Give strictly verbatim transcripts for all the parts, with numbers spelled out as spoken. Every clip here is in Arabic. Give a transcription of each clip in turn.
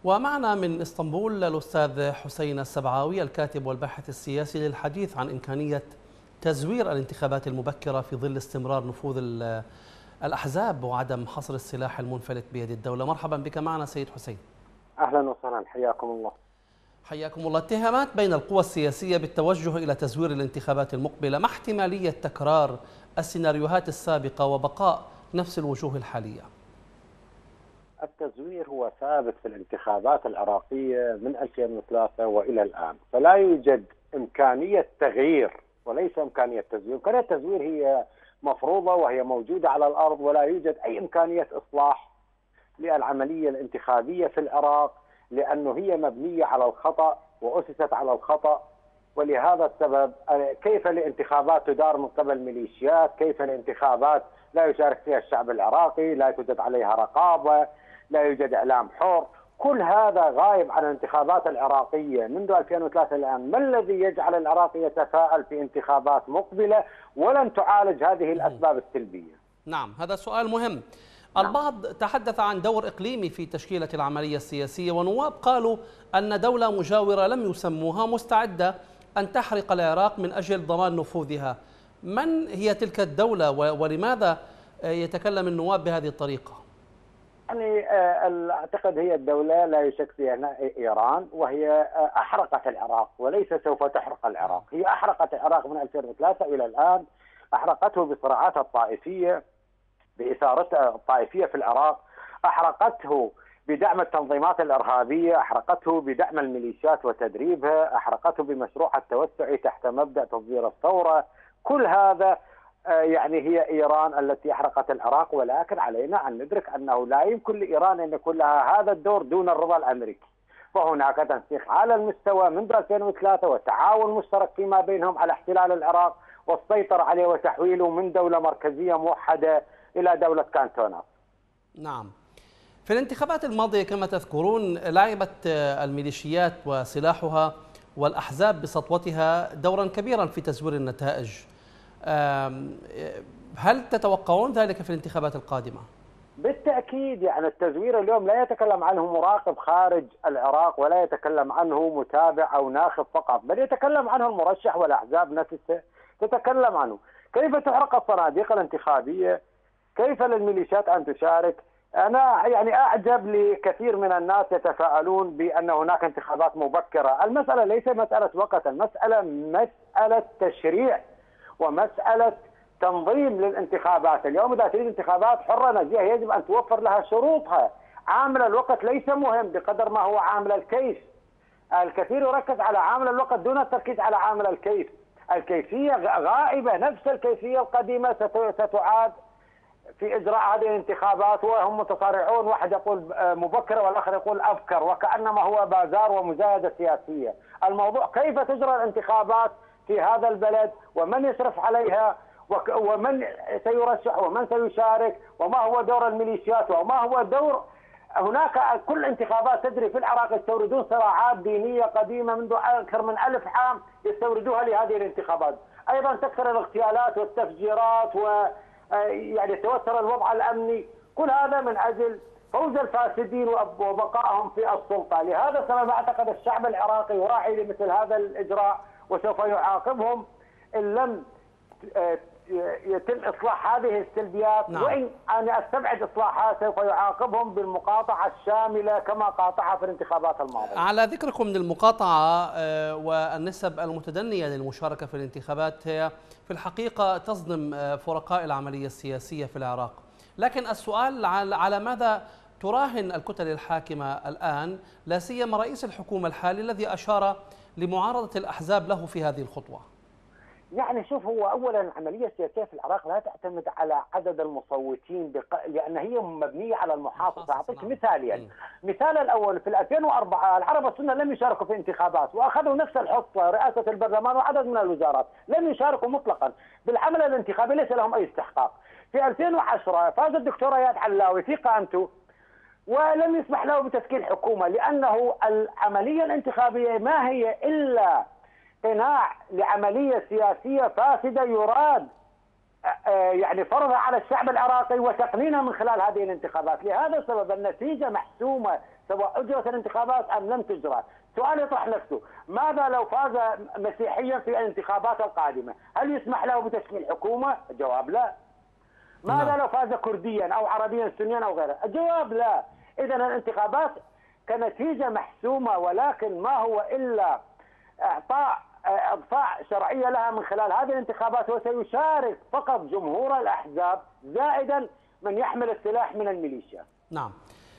ومعنا من اسطنبول الأستاذ حسين السبعاوي الكاتب والباحث السياسي للحديث عن إمكانية تزوير الانتخابات المبكرة في ظل استمرار نفوذ الأحزاب وعدم حصر السلاح المنفلت بيد الدولة. مرحبا بك معنا سيد حسين. أهلا وسهلا، حياكم الله. حياكم الله. اتهامات بين القوى السياسية بالتوجه إلى تزوير الانتخابات المقبلة، ما احتمالية تكرار السيناريوهات السابقة وبقاء نفس الوجوه الحالية؟ التزوير هو ثابت في الانتخابات العراقية من ألفين وثلاثة وإلى الآن، فلا يوجد إمكانية تغيير وليس إمكانية تزوير. إمكانية التزوير هي مفروضة وهي موجودة على الأرض، ولا يوجد أي إمكانية إصلاح للعملية الانتخابية في العراق، لأنه هي مبنية على الخطأ وأسست على الخطأ. ولهذا السبب كيف الانتخابات تدار من قبل ميليشيات، كيف الانتخابات لا يشارك فيها الشعب العراقي، لا توجد عليها رقابة، لا يوجد إعلام حر، كل هذا غايب عن الانتخابات العراقية منذ ألفين وثلاثة الآن. ما الذي يجعل العراق يتفاءل في انتخابات مقبلة ولن تعالج هذه الأسباب السلبية؟ نعم، هذا سؤال مهم. البعض تحدث عن دور إقليمي في تشكيلة العملية السياسية، ونواب قالوا أن دولة مجاورة لم يسموها مستعدة أن تحرق العراق من أجل ضمان نفوذها. من هي تلك الدولة ولماذا يتكلم النواب بهذه الطريقة؟ يعني أعتقد هي الدولة لا يشك فيها إيران، وهي أحرقت العراق وليس سوف تحرق العراق. هي أحرقت العراق من ألفين وثلاثة إلى الآن، أحرقته بصراعاتها الطائفية، بإثارتها الطائفية في العراق، أحرقته بدعم التنظيمات الإرهابية، أحرقته بدعم الميليشيات وتدريبها، أحرقته بمشروعها التوسعي تحت مبدأ تصدير الثورة. كل هذا يعني هي إيران التي أحرقت العراق، ولكن علينا أن ندرك أنه لا يمكن لإيران أن يكون لها هذا الدور دون الرضا الأمريكي. فهناك تنسيق على المستوى منذ ألفين وثلاثة وتعاون مشترك فيما بينهم على احتلال العراق والسيطرة عليه وتحويله من دولة مركزية موحدة إلى دولة كانتونات. نعم. في الانتخابات الماضية كما تذكرون لعبت الميليشيات وسلاحها والأحزاب بسطوتها دورا كبيرا في تزوير النتائج. هل تتوقعون ذلك في الانتخابات القادمة؟ بالتأكيد. يعني التزوير اليوم لا يتكلم عنه مراقب خارج العراق، ولا يتكلم عنه متابع أو ناخب فقط، بل يتكلم عنه المرشح والأحزاب نفسها تتكلم عنه. كيف تحرق الصناديق الانتخابية؟ كيف للميليشيات أن تشارك؟ أنا يعني أعجب لكثير من الناس يتفاءلون بأن هناك انتخابات مبكرة. المسألة ليس مسألة وقت، المسألة مسألة تشريع ومسألة تنظيم للانتخابات. اليوم إذا تريد انتخابات حرة نزيهة يجب أن توفر لها شروطها. عامل الوقت ليس مهم بقدر ما هو عامل الكيف. الكثير يركز على عامل الوقت دون التركيز على عامل الكيف. الكيفية غائبة، نفس الكيفية القديمة ستعاد في إجراء هذه الانتخابات، وهم متصارعون، واحد يقول مبكرة والآخر يقول أبكر، وكأنما هو بازار ومزايدة سياسية. الموضوع كيف تجرى الانتخابات في هذا البلد، ومن يشرف عليها، ومن سيرشح ومن سيشارك، وما هو دور الميليشيات وما هو دور. هناك كل انتخابات تجري في العراق يستوردون صراعات دينية قديمة منذ أكثر من ألف عام يستوردوها لهذه الانتخابات. أيضا تكثر الاغتيالات والتفجيرات و يعني توتر الوضع الأمني، كل هذا من أجل فوز الفاسدين وبقائهم في السلطة. لهذا السبب أعتقد الشعب العراقي يراعي لمثل هذا الإجراء وسوف يعاقبهم إن لم يتم إصلاح هذه السلبيات. نعم. وإن أنا أستبعد إصلاحها سوف يعاقبهم بالمقاطعة الشاملة كما قاطعها في الانتخابات الماضية. على ذكركم للمقاطعة والنسب المتدنية للمشاركة في الانتخابات، هي في الحقيقة تصدم فرقاء العملية السياسية في العراق، لكن السؤال على ماذا تراهن الكتل الحاكمة الآن، لا سيما رئيس الحكومة الحالي الذي أشار لمعارضة الأحزاب له في هذه الخطوة؟ يعني شوف، هو أولا العملية السياسية في العراق لا تعتمد على عدد المصوتين بق... لأن هي مبنية على المحافظة. أعطيك مثالين. مثال الأول، في ألفين وأربعة العرب السنة لم يشاركوا في انتخابات وأخذوا نفس الحصة، رئاسة البرلمان وعدد من الوزارات، لم يشاركوا مطلقا بالعمل الانتخابي، ليس لهم أي استحقاق. في ألفين وعشرة فاز الدكتور اياد علاوي في قائمته ولم يسمح له بتشكيل حكومة، لأنه العملية الانتخابية ما هي إلا قناع لعملية سياسية فاسدة يراد يعني فرضها على الشعب العراقي وتقنينها من خلال هذه الانتخابات. لهذا السبب النتيجة محسومة سواء أجرت الانتخابات أم لم تجرى. سؤال يطرح نفسه، ماذا لو فاز مسيحيا في الانتخابات القادمة؟ هل يسمح له بتشكيل حكومة؟ الجواب لا. ماذا نعم. لو فاز كرديا أو عربيا سنيا أو غيره؟ الجواب لا. إذا الانتخابات كنتيجة محسومة، ولكن ما هو إلا إعطاء إضفاء شرعية لها من خلال هذه الانتخابات، وسيشارك فقط جمهور الأحزاب زائدا من يحمل السلاح من الميليشيا. نعم.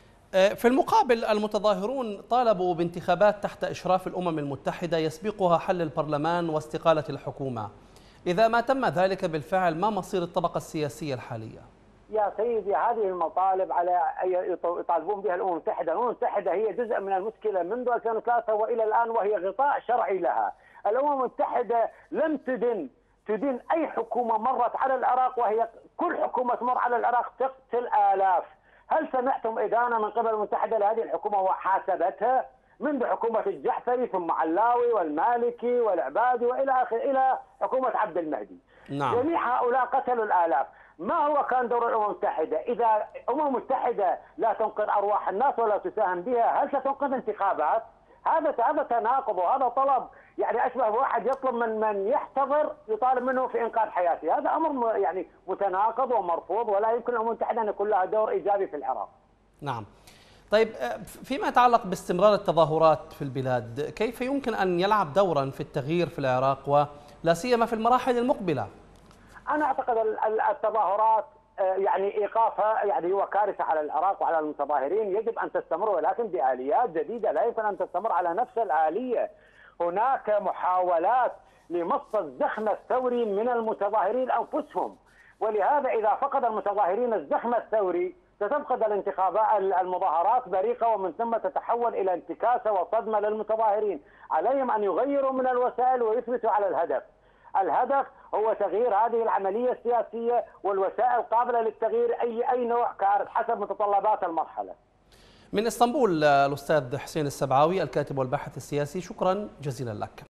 في المقابل المتظاهرون طالبوا بانتخابات تحت إشراف الأمم المتحدة يسبقها حل البرلمان واستقالة الحكومة. إذا ما تم ذلك بالفعل، ما مصير الطبقة السياسية الحالية؟ يا سيدي، هذه المطالب على يطالبون بها الأمم المتحدة، الأمم المتحدة هي جزء من المشكلة منذ ألفين وثلاثة وإلى الآن، وهي غطاء شرعي لها. الأمم المتحدة لم تدن تدين أي حكومة مرت على العراق، وهي كل حكومة تمر على العراق تقتل آلاف. هل سمعتم إدانة من قبل الأمم المتحدة لهذه الحكومة وحاسبتها؟ منذ حكومة الجعفري ثم علاوي والمالكي والعبادي وإلى آخر إلى حكومة عبد المهدي. نعم. جميع هؤلاء قتلوا الآلاف. ما هو كان دور الأمم المتحدة؟ إذا الأمم المتحدة لا تنقذ أرواح الناس ولا تساهم بها، هل ستنقذ انتخابات؟ هذا هذا تناقض، وهذا طلب يعني أشبه واحد يطلب من من يحتضر يطالب منه في إنقاذ حياته. هذا أمر يعني متناقض ومرفوض، ولا يمكن الأمم المتحدة أن يكون لها دور إيجابي في العراق. نعم. طيب، فيما يتعلق باستمرار التظاهرات في البلاد، كيف يمكن أن يلعب دورا في التغيير في العراق ولا سيما في المراحل المقبلة؟ أنا أعتقد التظاهرات يعني إيقافها يعني هو كارثة على العراق وعلى المتظاهرين، يجب أن تستمر ولكن بآليات جديدة، لا يمكن أن تستمر على نفس الآلية. هناك محاولات لمص الزخم الثوري من المتظاهرين أنفسهم، ولهذا إذا فقد المتظاهرين الزخم الثوري ستفقد الانتخابات المظاهرات بريقة، ومن ثم تتحول إلى انتكاسة وصدمة للمتظاهرين. عليهم أن يغيروا من الوسائل ويثبتوا على الهدف. الهدف هو تغيير هذه العملية السياسية، والوسائل قابلة للتغيير أي أي نوع كانت حسب متطلبات المرحلة. من اسطنبول الأستاذ حسين السبعاوي، الكاتب والباحث السياسي، شكرا جزيلا لك.